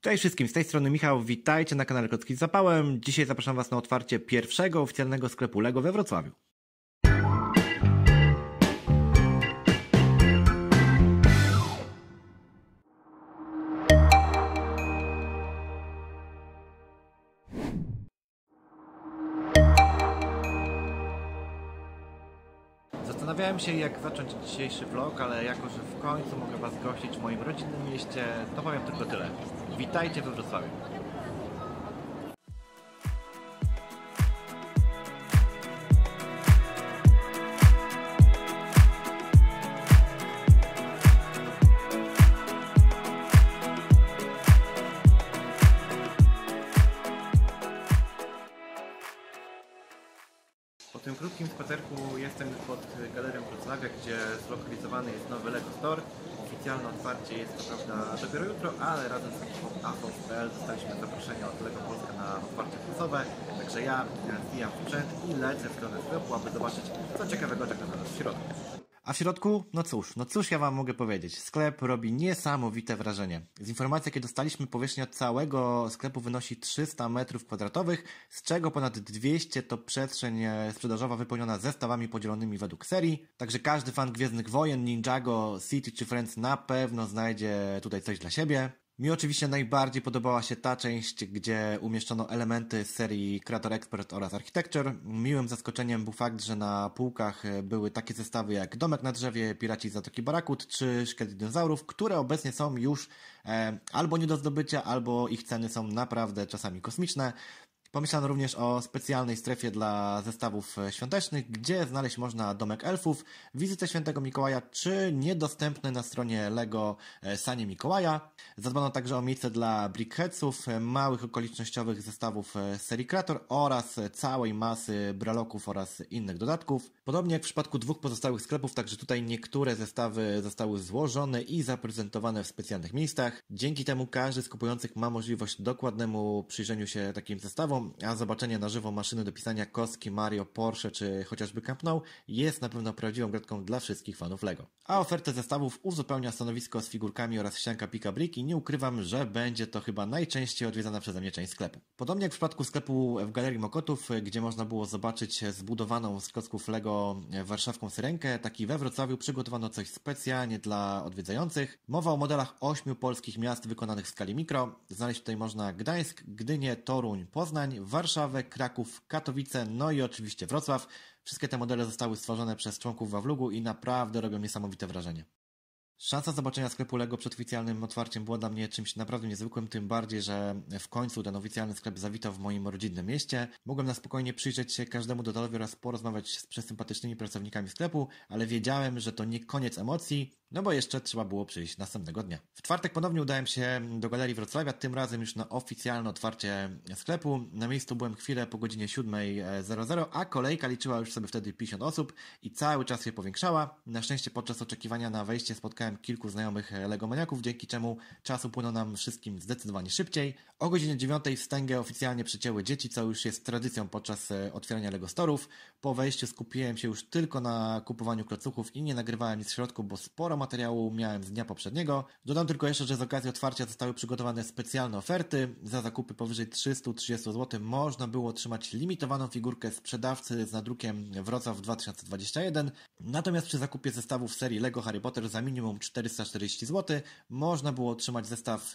Cześć wszystkim, z tej strony Michał, witajcie na kanale Klocki z Zapałem. Dzisiaj zapraszam Was na otwarcie pierwszego oficjalnego sklepu LEGO we Wrocławiu. Zastanawiałem się, jak zacząć dzisiejszy vlog, ale jako że w końcu mogę Was gościć w moim rodzinnym mieście, to powiem tylko tyle. Witajcie we Wrocławiu. Po tym krótkim spacerku jestem już pod Galerią Wrocławia, gdzie zlokalizowany jest nowy LEGO Store. Oficjalne otwarcie jest to prawda dopiero jutro, ale razem z ekipą AFOS.pl dostaliśmy zaproszenie od LEGO Polska na otwarcie prasowe. Także ja zbijam sprzęt i lecę w stronę sklepu, aby zobaczyć, co ciekawego czeka na nas w środku. A w środku? No cóż ja Wam mogę powiedzieć. Sklep robi niesamowite wrażenie. Z informacji, jakie dostaliśmy, powierzchnia całego sklepu wynosi 300 m2, z czego ponad 200 to przestrzeń sprzedażowa wypełniona zestawami podzielonymi według serii. Także każdy fan Gwiezdnych Wojen, Ninjago, City czy Friends na pewno znajdzie tutaj coś dla siebie. Mi oczywiście najbardziej podobała się ta część, gdzie umieszczono elementy z serii Creator Expert oraz Architecture. Miłym zaskoczeniem był fakt, że na półkach były takie zestawy jak Domek na drzewie, Piraci z Zatoki Barakut czy Szkielet dinozaurów, które obecnie są już albo nie do zdobycia, albo ich ceny są naprawdę czasami kosmiczne. Pomyślano również o specjalnej strefie dla zestawów świątecznych, gdzie znaleźć można Domek Elfów, Wizytę Świętego Mikołaja czy niedostępne na stronie LEGO Sanie Mikołaja. Zadbano także o miejsce dla Brickheadsów, małych okolicznościowych zestawów z serii Creator oraz całej masy braloków oraz innych dodatków. Podobnie jak w przypadku dwóch pozostałych sklepów, także tutaj niektóre zestawy zostały złożone i zaprezentowane w specjalnych miejscach. Dzięki temu każdy z kupujących ma możliwość dokładnemu przyjrzeniu się takim zestawom, a zobaczenie na żywo maszyny do pisania kostki Mario, Porsche czy chociażby Camp Nou jest na pewno prawdziwą gratką dla wszystkich fanów LEGO. A ofertę zestawów uzupełnia stanowisko z figurkami oraz ścianka Pika Brick i nie ukrywam, że będzie to chyba najczęściej odwiedzana przeze mnie część sklepu. Podobnie jak w przypadku sklepu w Galerii Mokotów, gdzie można było zobaczyć zbudowaną z klocków LEGO warszawską syrenkę, tak i we Wrocławiu przygotowano coś specjalnie dla odwiedzających. Mowa o modelach 8 polskich miast wykonanych w skali mikro. Znaleźć tutaj można Gdańsk, Gdynię, Toruń, Poznań, Warszawę, Kraków, Katowice, no i oczywiście Wrocław. Wszystkie te modele zostały stworzone przez członków Wawlugu i naprawdę robią niesamowite wrażenie. Szansa zobaczenia sklepu LEGO przed oficjalnym otwarciem była dla mnie czymś naprawdę niezwykłym, tym bardziej, że w końcu ten oficjalny sklep zawitał w moim rodzinnym mieście. Mogłem na spokojnie przyjrzeć się każdemu detalowi oraz porozmawiać z przesympatycznymi pracownikami sklepu, ale wiedziałem, że to nie koniec emocji, no bo jeszcze trzeba było przyjść następnego dnia. W czwartek ponownie udałem się do Galerii Wrocławia, tym razem już na oficjalne otwarcie sklepu. Na miejscu byłem chwilę po godzinie 7:00, a kolejka liczyła już sobie wtedy 50 osób i cały czas się powiększała. Na szczęście podczas oczekiwania na wejście spotkałem kilku znajomych legomaniaków, dzięki czemu czas upłynął nam wszystkim zdecydowanie szybciej. O godzinie 9:00 wstęgę oficjalnie przycięły dzieci, co już jest tradycją podczas otwierania LEGO Storów. Po wejściu skupiłem się już tylko na kupowaniu klocuchów i nie nagrywałem nic w środku, bo sporo materiału miałem z dnia poprzedniego. Dodam tylko jeszcze, że z okazji otwarcia zostały przygotowane specjalne oferty. Za zakupy powyżej 330 zł można było otrzymać limitowaną figurkę sprzedawcy z nadrukiem Wrocław 2021. Natomiast przy zakupie zestawów serii LEGO Harry Potter za minimum 440 zł można było otrzymać zestaw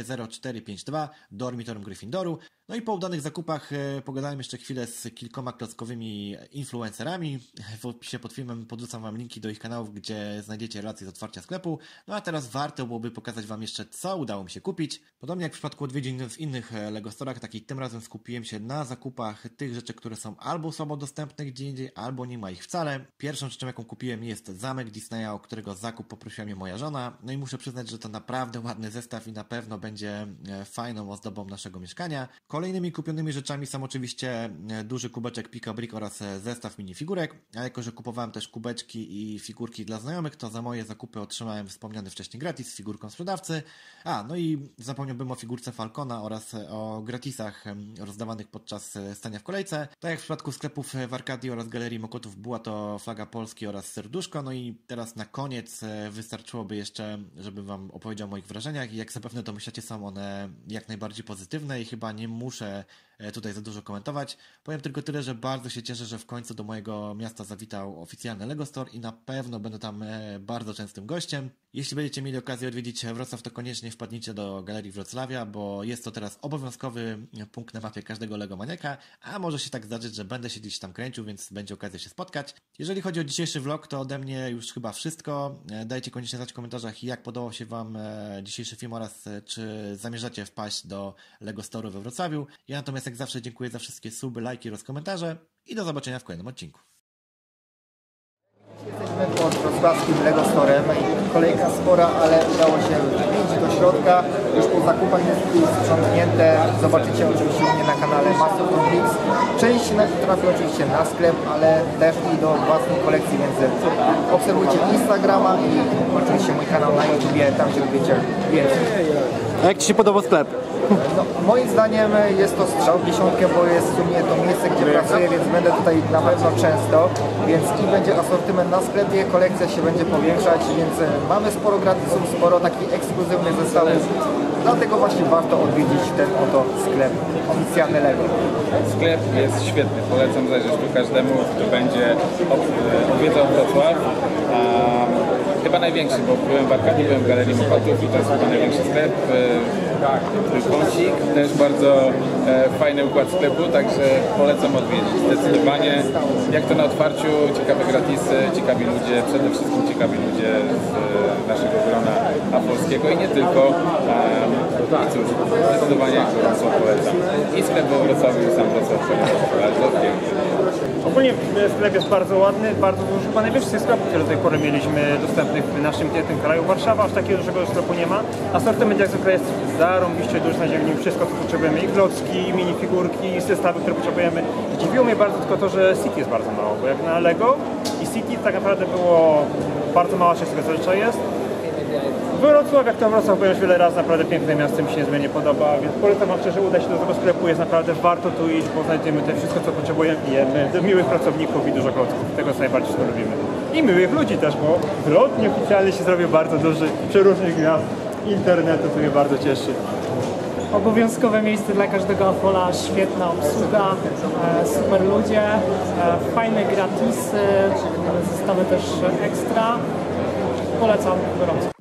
40452 Dormitorium Gryffindoru. No i po udanych zakupach pogadałem jeszcze chwilę z kilkoma klockowymi influencerami. W opisie pod filmem podrzucam Wam linki do ich kanałów, gdzie znajdziecie relacje z otwarcia sklepu. No a teraz warto byłoby pokazać Wam jeszcze, co udało mi się kupić. Podobnie jak w przypadku odwiedzin w innych LEGO Storach, tak i tym razem skupiłem się na zakupach tych rzeczy, które są albo słabo dostępne gdzie indziej, albo nie ma ich wcale. Pierwszą rzeczą, jaką kupiłem, jest zamek Disneya, o którego zakup poprosiła mnie moja żona. No i muszę przyznać, że to naprawdę ładny zestaw i na pewno będzie fajną ozdobą naszego mieszkania. Kolejnymi kupionymi rzeczami są oczywiście duży kubeczek Pika Brick oraz zestaw minifigurek, a jako, że kupowałem też kubeczki i figurki dla znajomych, to za moje zakupy otrzymałem wspomniany wcześniej gratis z figurką sprzedawcy. No i zapomniałbym o figurce Falcona oraz o gratisach rozdawanych podczas stania w kolejce. Tak jak w przypadku sklepów w Arkadii oraz Galerii Mokotów była to flaga Polski oraz serduszko. No i teraz na koniec wystarczyłoby jeszcze, żebym wam opowiedział o moich wrażeniach i jak zapewne domyślacie, są one jak najbardziej pozytywne i chyba nie muszę tutaj za dużo komentować. Powiem tylko tyle, że bardzo się cieszę, że w końcu do mojego miasta zawitał oficjalny LEGO Store i na pewno będę tam bardzo częstym gościem. Jeśli będziecie mieli okazję odwiedzić Wrocław, to koniecznie wpadnijcie do Galerii Wrocławia, bo jest to teraz obowiązkowy punkt na mapie każdego LEGO maniaka, a może się tak zdarzyć, że będę się gdzieś tam kręcił, więc będzie okazja się spotkać. Jeżeli chodzi o dzisiejszy vlog, to ode mnie już chyba wszystko. Dajcie koniecznie znać w komentarzach, jak podobał się wam dzisiejszy film oraz czy zamierzacie wpaść do LEGO Store'u we Wrocławiu. Ja natomiast jak zawsze dziękuję za wszystkie suby, lajki oraz komentarze i do zobaczenia w kolejnym odcinku. Jesteśmy pod wrocławskim LEGO Storem. Kolejka spora, ale udało się wbić do środka. Już po zakupach jest sprzątnięte. Zobaczycie oczywiście u mnie na kanale Master of Bricks. Część trafi oczywiście na sklep, ale też i do własnej kolekcji, więc obserwujcie Instagrama i oczywiście mój kanał na YouTubie, tam gdzie lubicie więcej. A jak Ci się podoba sklep? No, moim zdaniem jest to strzał w dziesiątkę, bo jest w sumie to miejsce, gdzie pracuję, więc będę tutaj na pewno często, więc i będzie asortyment na sklepie, kolekcja się będzie powiększać, więc mamy sporo gratisów, sporo takich ekskluzywnych zestawów, dlatego właśnie warto odwiedzić ten oto sklep, oficjalny LEGO. Sklep jest świetny, polecam zajrzeć tu każdemu, kto będzie odwiedzał Wrocław. Chyba największy, bo byłem w Arkadii, byłem w Galerii Mokotów i to jest chyba największy sklep. Kącik, też bardzo fajny układ sklepu, także polecam odwiedzić zdecydowanie. Jak to na otwarciu, ciekawe gratisy, ciekawi ludzie, przede wszystkim ciekawi ludzie z naszego grona apolskiego i nie tylko. I cóż, zdecydowanie Wrocław polecam. I sklep we Wrocławiu, sam Wrocław bardzo piękny. Ogólnie sklep jest bardzo ładny, bardzo duży, chyba najwyższy z sklepów, które do tej pory mieliśmy dostępnych w naszym pięknym kraju. Warszawa aż takiego dużego sklepu nie ma. Asortyment jak zwykle jest zarąbiście duży, znajdziemy w nim wszystko, co potrzebujemy. I klocki, i minifigurki, i zestawy, które potrzebujemy. Zdziwiło mnie bardzo tylko to, że City jest bardzo mało, bo jak na LEGO i City tak naprawdę było bardzo mała część tego, co jeszcze jest. Wrocław, jak to Wrocław, byłem już wiele razy, naprawdę piękne miasto, mi się niezmiernie podoba, więc polecam wam szczerze, udać się do tego sklepu, jest naprawdę warto tu iść, bo znajdziemy te wszystko, co potrzebujemy, jemy, miłych pracowników i dużo klocków, tego co najbardziej lubimy. I miłych ludzi też, bo wlot nieoficjalnie się zrobił bardzo duży, przeróżnych miast, internetu, co mnie bardzo cieszy. Obowiązkowe miejsce dla każdego Apola, świetna obsługa, super ludzie, fajne gratisy, zestawy też ekstra. Polecam gorąco.